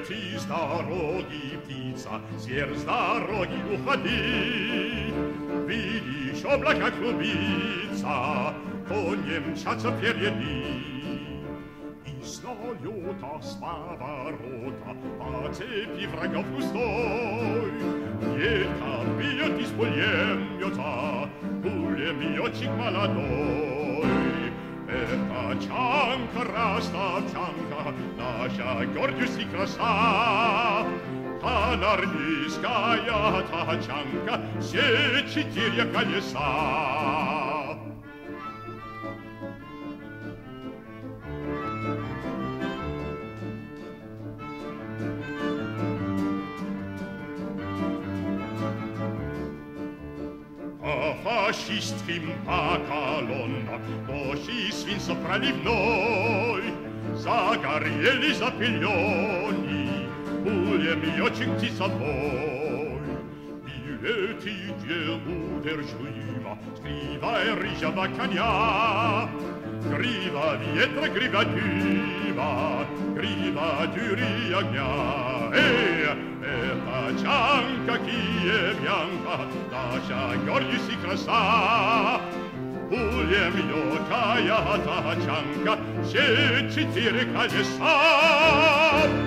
Лети с дороги, птица, зверь с дороги, уходи. Видишь, облака клубится, кони мчатся впереди. И снуют с поворота по цепи врагов густой. Ветер бьет из пулемета, пулеметчик молодой. Это Чанка, ростовчанка, наша гордость и краса. Канармийская тачанка, все 4 колеса. По фашистским по колоннам площади Свинцов проливной загорелись запыленный пулеметчик птицобой. Билеты неудержимо, грива рыжего коня, грива ветра, грива дыма, грива дыри огня. Это Чанка, киевянка, наша гордость и краса. Пулеметная тачанка, все 4 колеса.